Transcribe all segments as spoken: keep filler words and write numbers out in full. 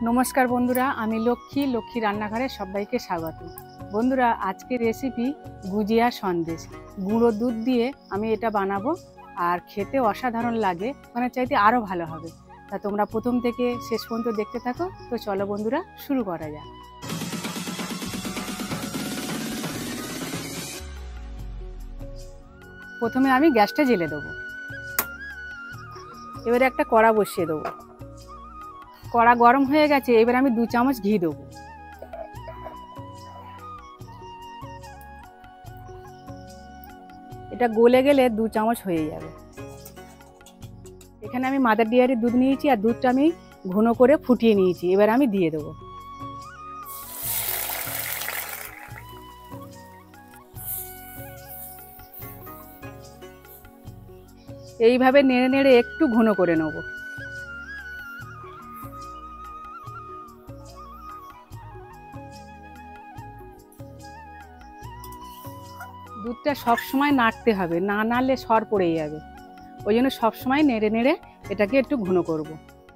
नमस्कार बंधुरा आमी लक्ष्मी लक्ष्मी रान्नाघरे सबाइके स्वागत। बंधुरा आजके रेसिपि गुजिया सन्देश गुঁড়ো दूध दिए आमी एटा बानाबो और खेते असाधारण लागे माने चाइते आरो भालो होबे। ता तोमरा प्रथम थेके शेष पर्यन्त देखते थाको। तो चलो बंधुरा शुरू करा जाक। प्रथमे आमी ग्यासटा जेले देबो। एबारे एकटा कड़ा बसिए देबो। कड़ा गरम हो गेছে এবার আমি दो চামচ ঘি দেব। এটা গলে গেলে दो চামচ হয়ে যাবে। এখানে আমি মাদার ডেয়ারি দুধ নিয়েছি আর দুধটা আমি ঘন করে ফুটিয়ে নিয়েছি। এবার আমি দিয়ে দেব। এইভাবে নেড়ে নেড়ে একটু ঘন করে নেব। दूधटा सब समय नाड़ते हबे, ना नाड़ले सर पड़े जाबे। ओई जोन्नो सब समय नेड़े नेड़े एटाके एकटु घन करब।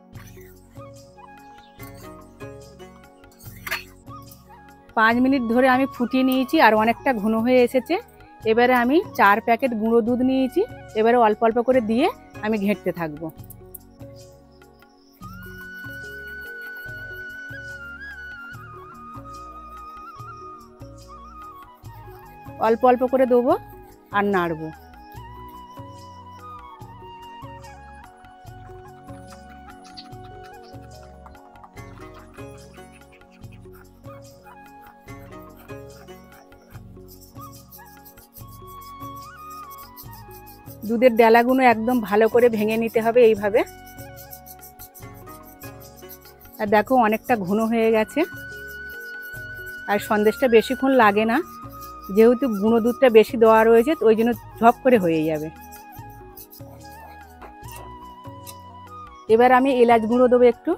पाँच मिनट धरे आमी फुटिए निয়েছি और अनेकटा घन हये एसेছে। एबारे आमी चार पैकेट गुঁড়ো दूध निয়েছি। एबारे अल्प अल्प करे दिए आमी घेंटते थाकबो। अल्प अल्प करे देबो और नाड़बो। दूधेर डेलागुलो एकदम भालो करे भेंगे निते हबे এইভাবে। আর দেখো অনেকটা ঘন হয়ে গেছে। আর সন্দেশটা বেশিক্ষণ লাগে না, যেহেতু গুঁড়ো দুধটা বেশি দেওয়া রয়েছে ওই জন্য ঝপ করে হয়ে যাবে। এবার আমি এলাচ গুঁড়ো দেবো একটু,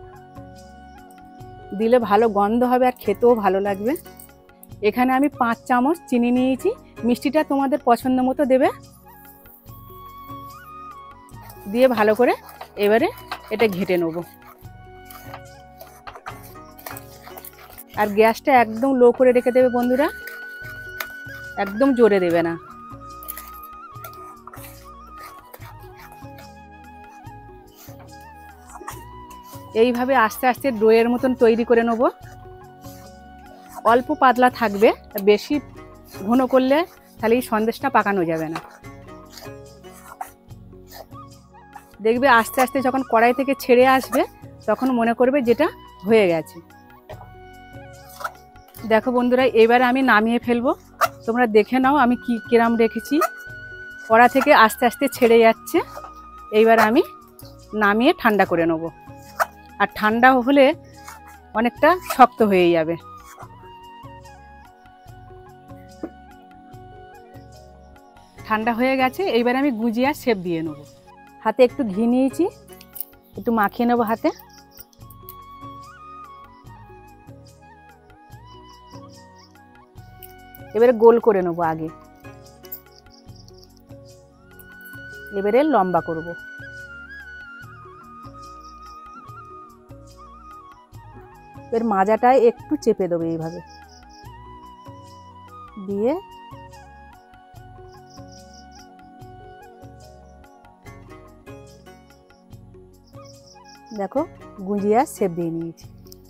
দিলে ভালো গন্ধ হবে আর খেতেও ভালো লাগবে। এখানে আমি পাঁচ চামচ চিনি নিয়েছি। মিষ্টিটা তোমাদের পছন্দ মতো দেবে। দিয়ে ভালো করে এবারে এটা ঘেটে নেব। আর গ্যাসটা একদম লো করে রেখে দেবে বন্ধুরা, एकदम जोरे देवे ना। এইভাবে আস্তে আস্তে ডোয়ের মতন তৈরি করে নেব। অল্প পাতলা থাকবে, বেশি ঘন করলে তাহলে এই সন্দেশটা পাকানো যাবে না। দেখবে আস্তে আস্তে যখন কড়াই থেকে ছেড়ে আসবে তখন মনে করবে যেটা হয়ে গেছে। দেখো বন্ধুরা এবারে আমি নামিয়ে ফেলবো। তোমরা দেখে নাও আমি কি কিরাম রেখেছি। কড়া থেকে আস্তে আস্তে ছেড়ে যাচ্ছে। এইবার আমি নামিয়ে ঠান্ডা করে নেব। আর ঠান্ডা হলে অনেকটা শক্ত হয়ে যাবে। ঠান্ডা হয়ে গেছে। এইবার আমি গুজিয়া শেপ দিয়ে নেব। হাতে একটু ঘি নিয়েছি, একটু মাখিয়ে নেব হাতে। এবারে গোল করে নেব আগে। এবারে লম্বা করব। এর মাজাটায় একটু চেপে দেবো এইভাবে দিয়ে দেখো গুজিয়া শেপ দিয়ে নিয়েছি।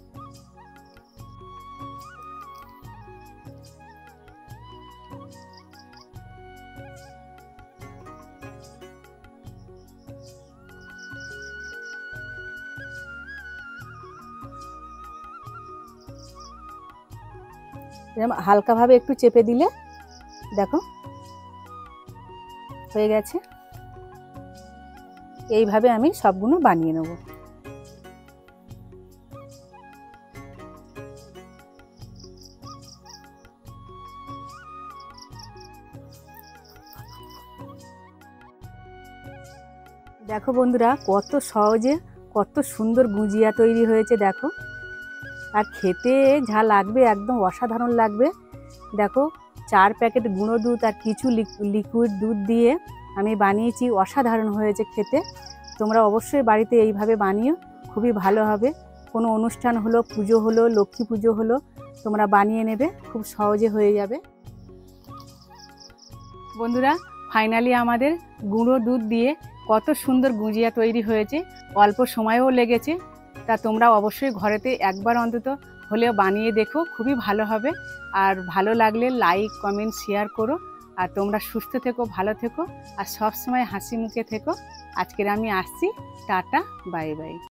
হালকা ভাবে একটু চেপে দিলে দেখো হয়ে গেছে। এইভাবে আমি সবগুলো বানিয়ে নেব। দেখো বন্ধুরা কত সহজে কত সুন্দর গুজিয়া তৈরি হয়েছে দেখো। আর খেতে যা লাগবে একদম অসাধারণ লাগবে। দেখো চার প্যাকেট গুঁড়ো দুধ আর কিছু লিকুইড দুধ দিয়ে আমি বানিয়েছি, অসাধারণ হয়েছে খেতে। তোমরা অবশ্যই বাড়িতে এইভাবে বানিও, খুবই ভালো হবে। কোনো অনুষ্ঠান হলো, পুজো হলো, লক্ষ্মী পুজো হলো, তোমরা বানিয়ে নেবে, খুব সহজে হয়ে যাবে। বন্ধুরা, ফাইনালি আমাদের গুঁড়ো দুধ দিয়ে কত সুন্দর গুজিয়া তৈরি হয়েছে, অল্প সময়ও লেগেছে। তা তোমরা অবশ্যই ঘরেতে একবার অন্তত হলেও বানিয়ে দেখো, খুবই ভালো হবে। আর ভালো লাগলে লাইক, কমেন্ট, শেয়ার করো। আর তোমরা সুস্থ থেকো, ভালো থেকো, আর সব সময় হাসি মুখে থেকো। আজকের আমি আসছি, টাটা, বাই বাই।